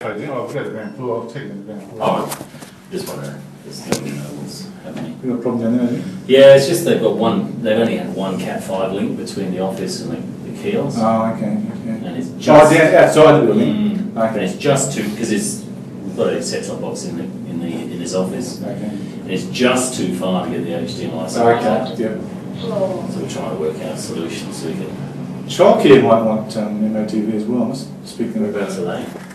Oh, you know, we got the ground floor. I'll take it to the ground floor. Oh, just wondering. Just let me know what's happening. You got a problem down there, haven't you? Yeah, it's just they've only had one Cat 5 link between the office and the kiosk. Oh, okay. And it's Oh, just outside the building. and it's just because we've got a set-top box in his office. Okay. And it's just too far to get the HDMI. Okay. Yep. So we're trying to work out solutions so we can. Childcare might want MOTV as well. I must speak to them about That's it. a